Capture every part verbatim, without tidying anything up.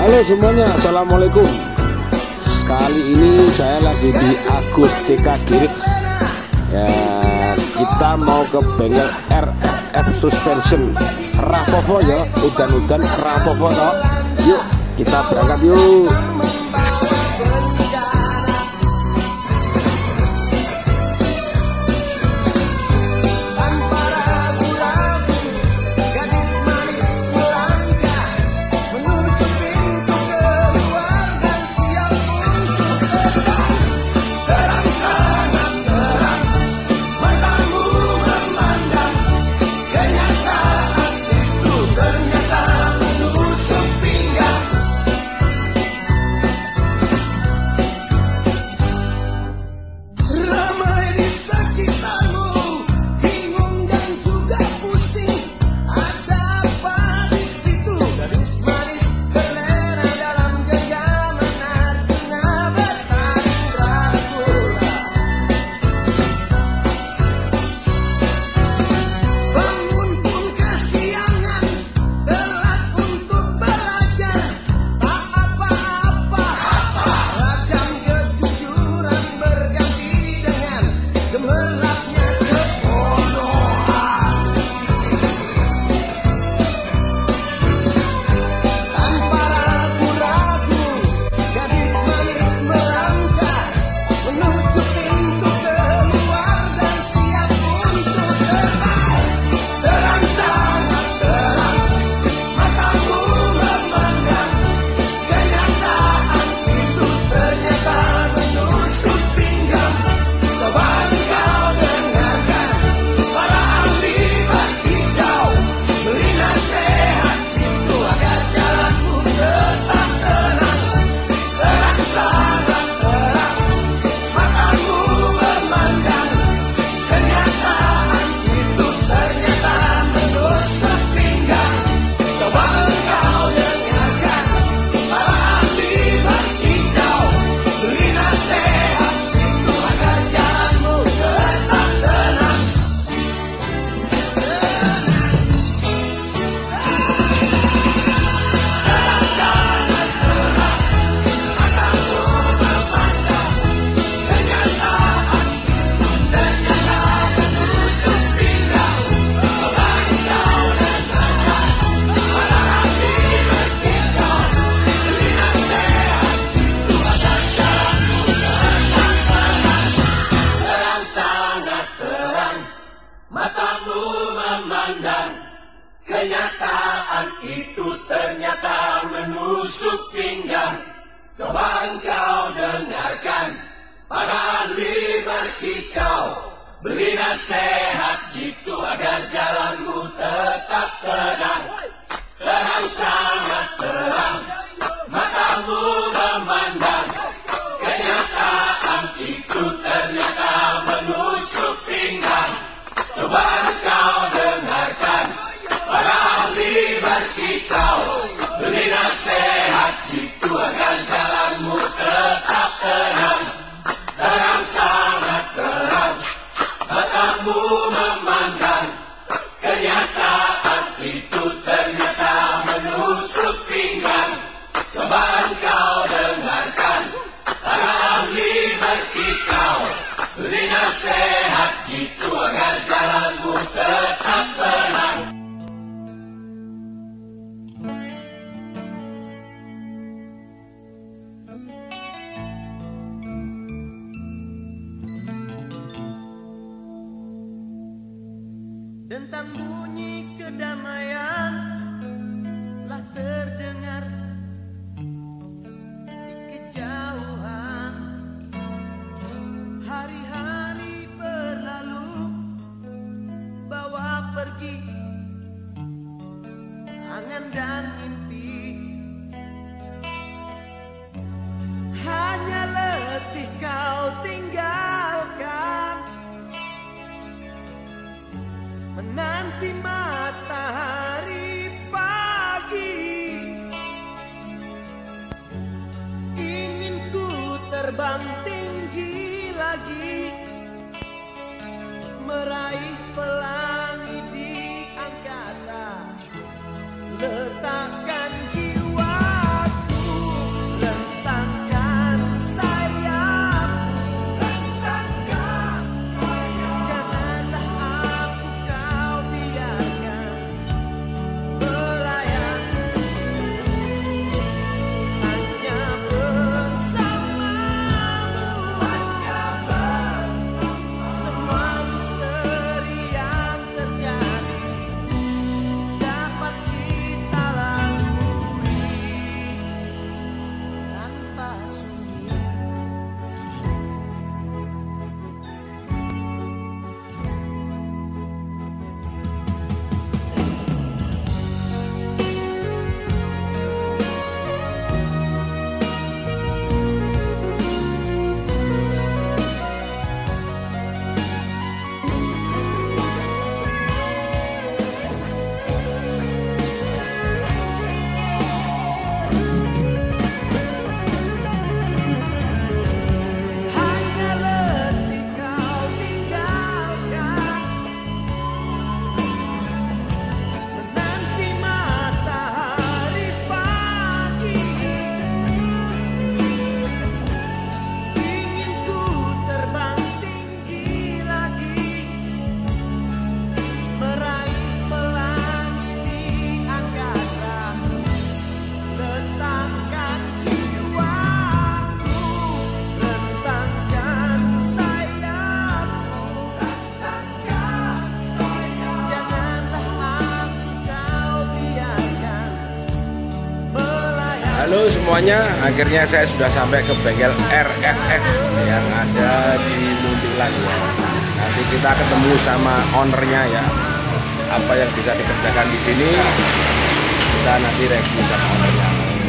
Halo semuanya, assalamualaikum. Kali ini saya lagi di Agus C K Garage. Ya, kita mau ke bengkel R F F Suspension Ravovo ya, udan-udan Ravovo toh. Yuk, kita berangkat yuk. Kenyataan itu ternyata menusuk pinggang. Coba engkau dengarkan para ahli berkicau, beri nasihat jitu agar jalanmu tetap terang. Terang sangat terang, matamu memandang. Kenyataan itu ternyata menusuk pinggang. Coba engkau dengarkan para ahli berkicau, beri nasihat jitu agar jalanmu tetap terang. Terang sangat terang, matamu memandang. Kenyataan itu ternyata menusuk pinggang. Coba engkau dengarkan para ahli berkicau, beri nasihat jitu agar jalanmu tetap terang. Tentang bunyi kedamaian telah terdengar di kejauhan. Hari-hari berlalu bawa pergi angan dan mimpi. Hanya letih kau tinggalkan, menanti matahari pagi. Ingin ku terbang tinggi lagi, meraih pelangi di angkasa, letakkan jiwaku Halo semuanya, akhirnya saya sudah sampai ke bengkel R F F yang ada di Muntilan ya. Nanti kita ketemu sama ownernya ya. Apa yang bisa dikerjakan di sini, kita nanti review sama ownernya.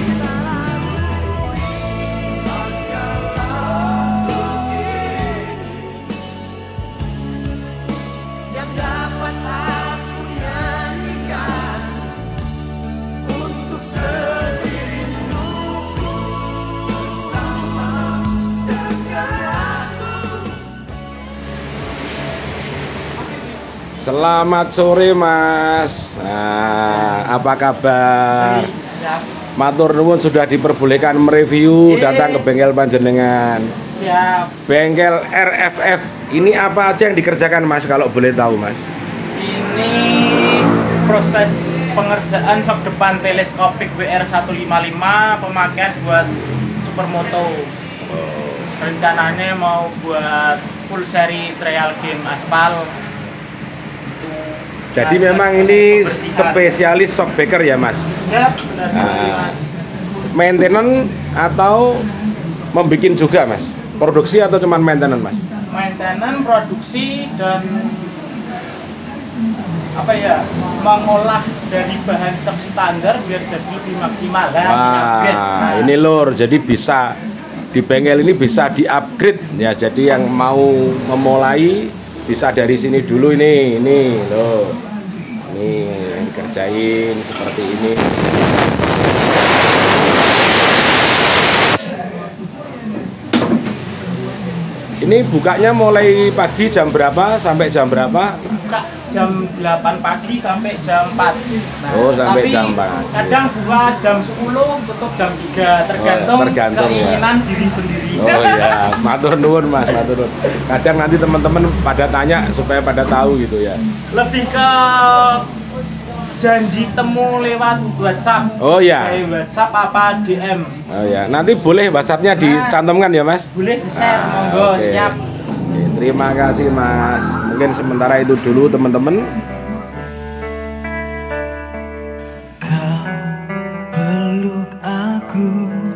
Selamat sore Mas. Nah, apa kabar? Matur nuwun sudah diperbolehkan mereview datang ke bengkel panjenengan. Siap. Bengkel R F F. Ini apa aja yang dikerjakan Mas kalau boleh tahu Mas? Ini proses pengerjaan sok depan teleskopik W R seratus lima puluh lima, pemakaian buat supermoto. Rencananya mau buat full seri trial game aspal. Jadi memang ini spesialis shockbreaker ya Mas? Ya benar sekali Nah, Mas. maintenance atau membikin juga Mas? Produksi atau cuma maintenance Mas? Maintenance, produksi, dan apa ya, mengolah dari bahan stok standar biar jadi lebih maksimal ya. Wah, Nah, ini lur, jadi bisa di bengkel ini bisa di upgrade ya. Jadi yang mau memulai bisa dari sini dulu ini, ini loh, ini yang dikerjain seperti ini. Ini bukanya mulai pagi jam berapa sampai jam berapa? buka jam delapan pagi sampai jam empat. Nah, Oh, sampai tapi jam empat. kadang buka jam sepuluh, tutup jam tiga, tergantung, Oh, tergantung, keinginan ya. Diri sendiri. Oh ya, matur nuwun Mas, matur nuwun. Kadang nanti teman-teman pada tanya supaya pada tahu gitu ya. Lebih ke janji temu lewat WhatsApp. Oh ya. Kayak WhatsApp apa D M. Oh ya, nanti boleh WhatsApp-nya dicantumkan ya Mas? Boleh di-share, Ah, monggo, oke. siap. Oke, terima kasih Mas. Mungkin sementara itu dulu teman-teman. Kau peluk aku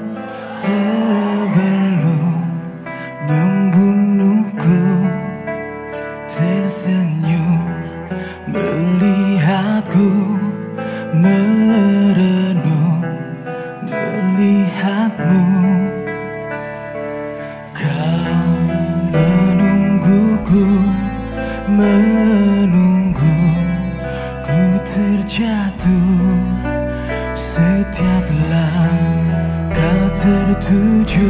sebelum membunuhku, tersenyum melihatku, merenung melihatmu. Kau menungguku, menunggu ku terjatuh. Setiap langkah tertuju,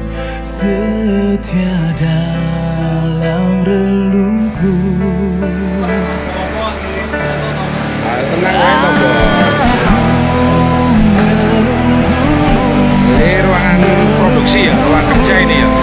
setia dalam relungku. Ah, senang ya Tobo. Ini ruangan produksi ya, ruang kerja ini ya.